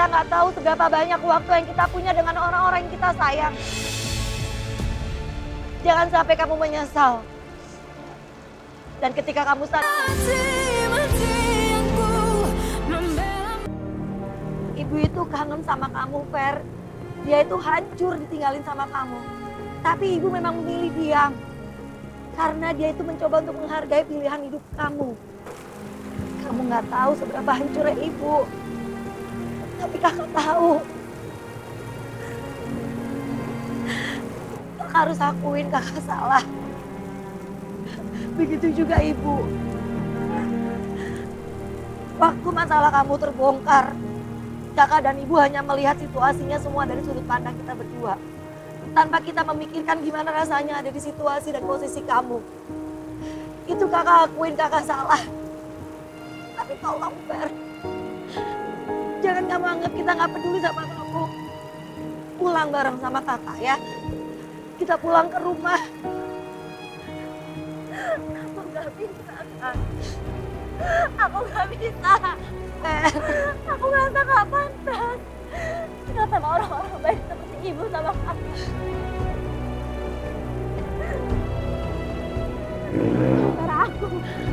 Kita nggak tahu seberapa banyak waktu yang kita punya dengan orang-orang yang kita sayang. Jangan sampai kamu menyesal. Dan ketika kamu sadar, ibu itu kangen sama kamu, Fer. Dia itu hancur ditinggalin sama kamu. Tapi ibu memang memilih diam. Karena dia itu mencoba untuk menghargai pilihan hidup kamu. Kamu nggak tahu seberapa hancurnya ibu. Tapi kakak tahu. Kakak harus akuin kakak salah. Begitu juga ibu. Waktu masalah kamu terbongkar, kakak dan ibu hanya melihat situasinya semua dari sudut pandang kita berdua. Tanpa kita memikirkan gimana rasanya ada di situasi dan posisi kamu. Itu kakak akuin kakak salah. Tapi tolong, Fer. Jangan kamu anggap kita nggak peduli sama kamu. Pulang bareng sama kakak ya. Kita pulang ke rumah. Aku nggak bisa, Kak. Aku nggak bisa. Aku ngerasa nggak pantas. Tinggal sama orang-orang baik seperti ibu sama kakak. Karena aku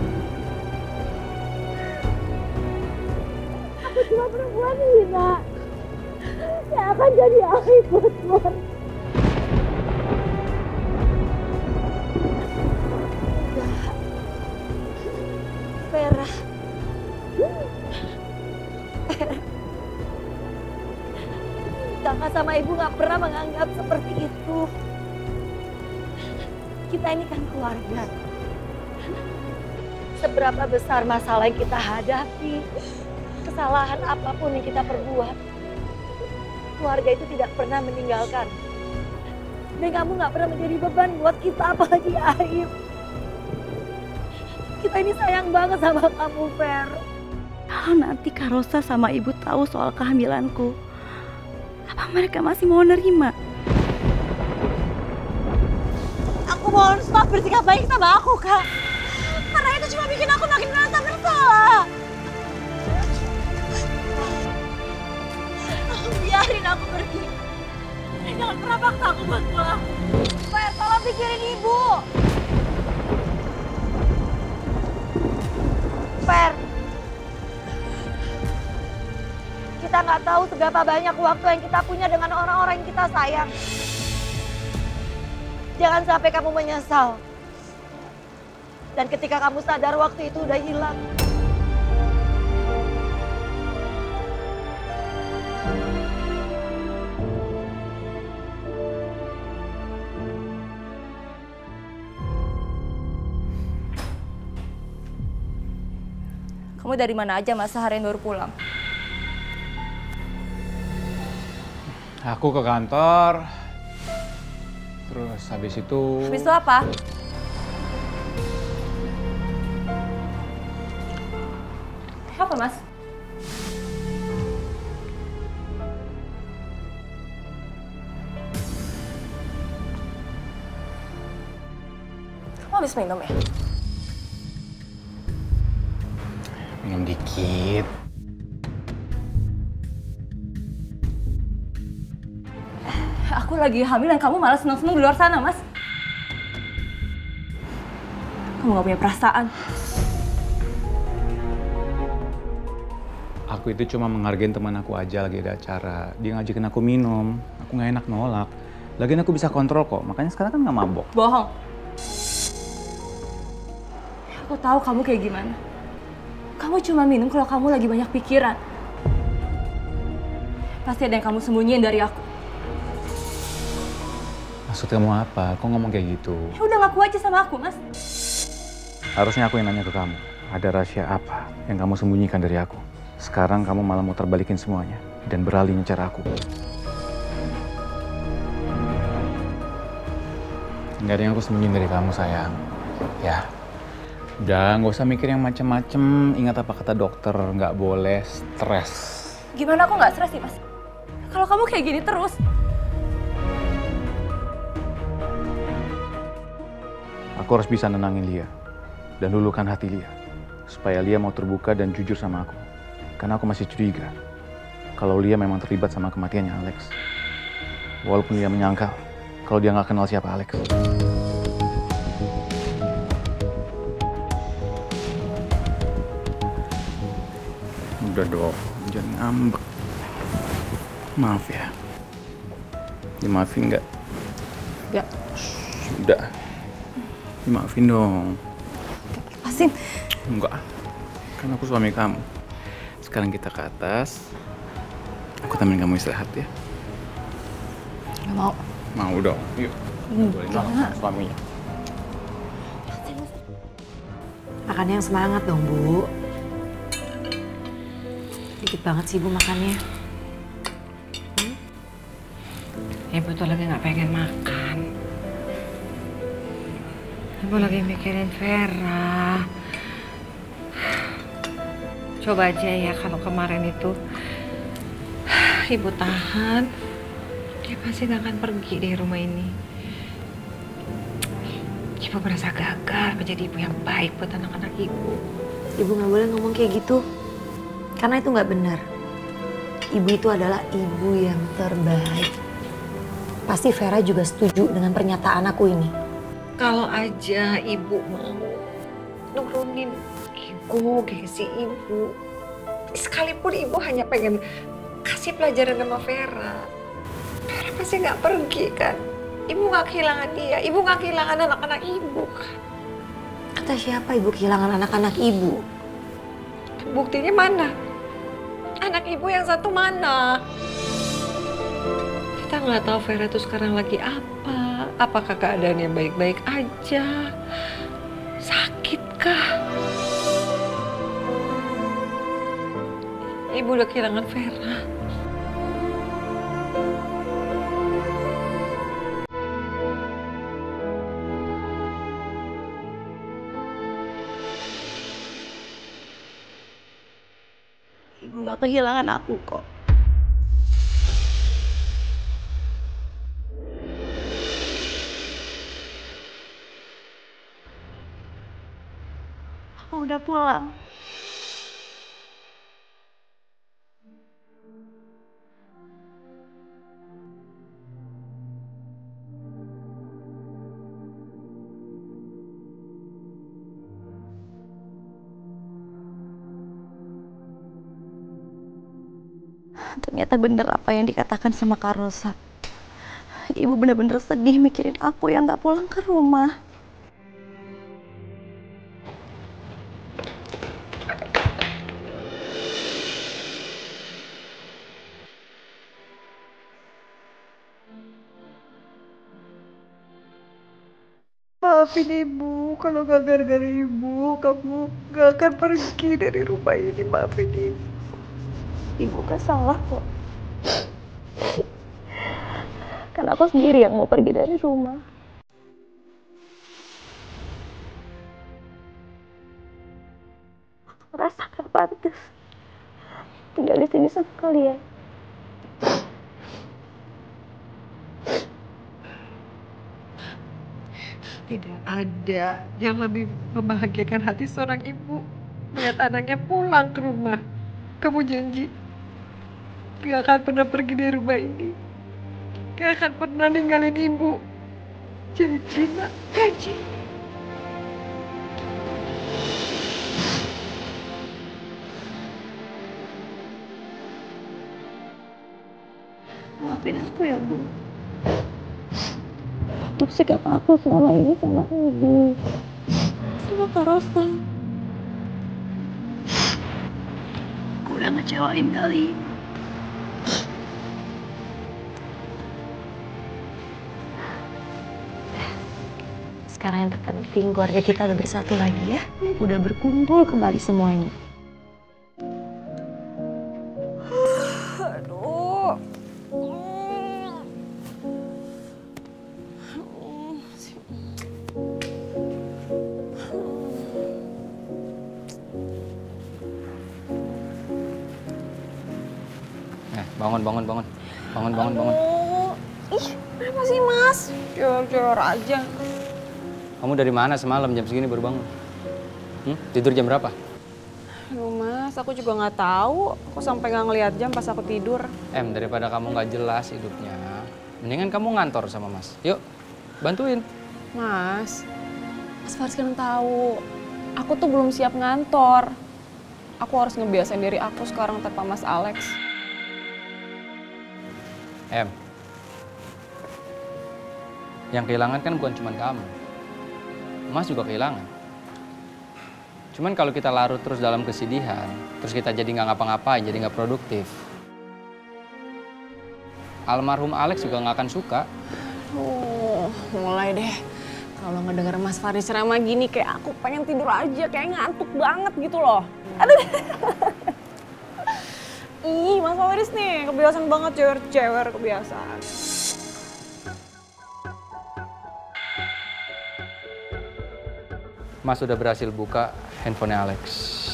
cuma perempuan hina yang akan jadi aib buat keluarga. Vera. Kakak sama ibu gak pernah menganggap seperti itu. Kita ini kan keluarga. Seberapa besar masalah yang kita hadapi, kesalahan apapun yang kita perbuat, keluarga itu tidak pernah meninggalkan. Dan kamu gak pernah menjadi beban buat kita, apalagi aib. Kita ini sayang banget sama kamu, Fer. Kalau nanti Kak Rosa sama ibu tahu soal kehamilanku, apa mereka masih mau nerima? Aku mohon stop bersikap baik sama aku, Kak. Karena itu cuma bikin aku makin merasa bersalah. Biarin aku pergi. Jangan pernah paksa aku buat pulang. Fer, tolong pikirin ibu. Fer, kita nggak tahu seberapa banyak waktu yang kita punya dengan orang-orang yang kita sayang. Jangan sampai kamu menyesal. Dan ketika kamu sadar waktu itu udah hilang. Kamu dari mana aja, Mas? Seharian baru pulang. Aku ke kantor. Terus habis itu... Habis itu apa? Apa, Mas? Kamu habis minum ya? Minum dikit. Aku lagi hamil dan kamu malah seneng-seneng di luar sana, Mas. Kamu gak punya perasaan. Aku itu cuma menghargain teman aku aja lagi ada acara. Dia ngajakin aku minum. Aku gak enak nolak. Lagian aku bisa kontrol kok. Makanya sekarang kan gak mabok. Bohong. Aku tahu kamu kayak gimana. Kamu cuma minum kalau kamu lagi banyak pikiran. Pasti ada yang kamu sembunyiin dari aku. Maksud kamu apa? Kok ngomong kayak gitu? Ya udah ngaku aja sama aku, Mas. Harusnya aku yang nanya ke kamu. Ada rahasia apa yang kamu sembunyikan dari aku? Sekarang kamu malah muter balikin semuanya. Dan beralih ngejar aku. Nggak ada yang aku sembunyiin dari kamu, sayang. Ya. Udah, nggak usah mikir yang macem-macem. Ingat apa kata dokter, nggak boleh stres. Gimana aku nggak stres sih, Mas? Kalau kamu kayak gini terus. Aku harus bisa nenangin Lia. Dan luluhkan hati Lia. Supaya Lia mau terbuka dan jujur sama aku. Karena aku masih curiga. kalau Lia memang terlibat sama kematiannya Alex. Walaupun Lia menyangkal kalau dia nggak kenal siapa Alex. Udah dong, jangan ngambek. Maaf ya. Dimaafin nggak? Nggak. Udah. Dimaafin dong. Lepasin. Enggak. Kan aku suami kamu. Sekarang kita ke atas. Aku temenin kamu istirahat ya. Nggak mau. Mau dong. Yuk. Boleh dong sama suaminya. Makannya yang semangat dong, Bu. Dikit banget sih, Bu, makannya. Ibu tuh lagi nggak pengen makan. Ibu lagi mikirin Vera. Coba aja ya kalau kemarin itu Ibu tahan, dia pasti gak akan pergi dari rumah ini. Ibu merasa gagal menjadi ibu yang baik buat anak-anak ibu. Ibu nggak boleh ngomong kayak gitu. Karena itu nggak benar. Ibu itu adalah ibu yang terbaik. Pasti Vera juga setuju dengan pernyataan aku ini. Kalau aja ibu mau nurunin ego, gengsi ibu. Sekalipun ibu hanya pengen kasih pelajaran sama Vera. Vera pasti nggak pergi kan. Ibu nggak kehilangan dia, ibu nggak kehilangan anak-anak ibu kan. Kata siapa ibu kehilangan anak-anak ibu? Buktinya mana? Anak ibu yang satu mana? Kita nggak tahu Vera tuh sekarang lagi apa. Apakah keadaannya baik-baik aja? Sakitkah? Ibu udah kehilangan Vera. Ibu gak kehilangan aku kok. Aku udah pulang. Ternyata bener apa yang dikatakan sama Kak Rosa. Ibu bener-bener sedih mikirin aku yang gak pulang ke rumah. Maafin ibu, kalau gak gara-gara ibu, kamu gak akan pergi dari rumah ini. Maafin ibu. Ibu gak salah kok. Kan aku sendiri yang mau pergi dari rumah. Aku merasa gak pantas tinggal di sini sama kalian. Tidak ada yang lebih membahagiakan hati seorang ibu melihat anaknya pulang ke rumah. Kamu janji gak akan pernah pergi dari rumah ini, gak akan pernah ninggalin ibu. Janji nak, janji. Maafin aku ya, Bu. Aku sikap aku selama ini sama ibu, sama Kak Rosa. Aku udah ngecewain kali. Sekarang yang terpenting keluarga kita udah bersatu lagi ya. Udah berkumpul kembali semuanya. Aduh. Bangun. Ih, kenapa sih Mas? Jor-jor aja. Kamu dari mana semalam jam segini baru bangun? Tidur jam berapa? Aduh mas, aku juga nggak tahu. Aku sampai nggak ngeliat jam pas aku tidur. Daripada kamu nggak jelas hidupnya, mendingan kamu ngantor sama mas. Yuk, bantuin. Mas Faris kan tahu, aku tuh belum siap ngantor. Aku harus ngebiasain diri aku sekarang tanpa Mas Alex. Yang kehilangan kan bukan cuma kamu. Mas juga kehilangan. Cuman kalau kita larut terus dalam kesedihan, terus kita jadi nggak ngapa-ngapain, jadi nggak produktif. Almarhum Alex juga nggak akan suka. Mulai deh. Kalau ngedenger Mas Faris ceramah gini, kayak aku pengen tidur aja, kayak ngantuk banget gitu loh. Aduh. Ih, Mas Faris nih, kebiasaan banget cewek kebiasaan. Mas udah berhasil buka handphonenya Alex.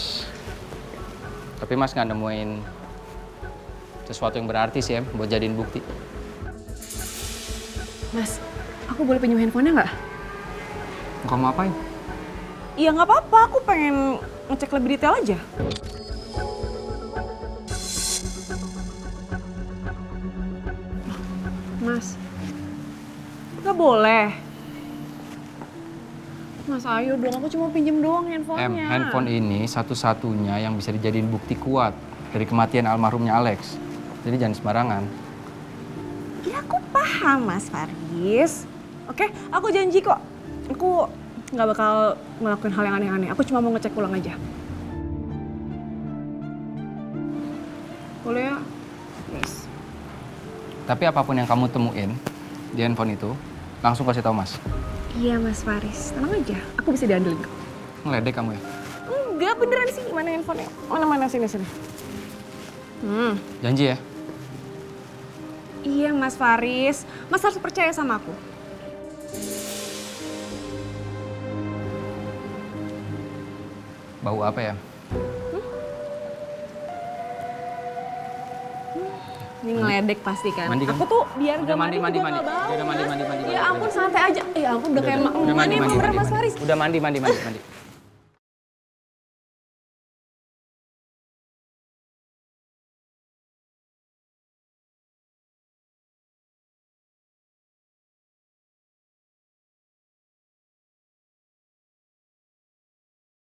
Tapi Mas nggak nemuin sesuatu yang berarti sih, buat jadiin bukti. Mas, aku boleh pinjam handphonenya nggak? Kamu ngapain? Iya nggak apa-apa, aku pengen ngecek lebih detail aja. Mas, nggak boleh. Mas ayo dong, aku cuma pinjem doang handphonenya. Handphone ini satu-satunya yang bisa dijadiin bukti kuat dari kematian almarhumnya Alex. Jadi jangan sembarangan. Ya aku paham Mas Faris. Oke, aku janji kok. Aku nggak bakal ngelakuin hal yang aneh-aneh. Aku cuma mau ngecek ulang aja. Boleh ya? Yes. Tapi apapun yang kamu temuin di handphone itu, langsung kasih tahu Mas. Iya Mas Faris, tenang aja. Aku bisa diandelin kok. Ngeledek kamu ya? Enggak, beneran sih. Mana handphonenya? Mana, sini. Janji ya? Iya Mas Faris. Mas harus percaya sama aku. Bau apa ya? Ini ngeledek pasti kan? Mandi kan? Aku tuh biar Udah gak mandi. juga gak bau. Udah mandi. Ya ampun santai aja. Ya ampun udah kayak Udah emak nih bener Mas Faris. Udah mandi.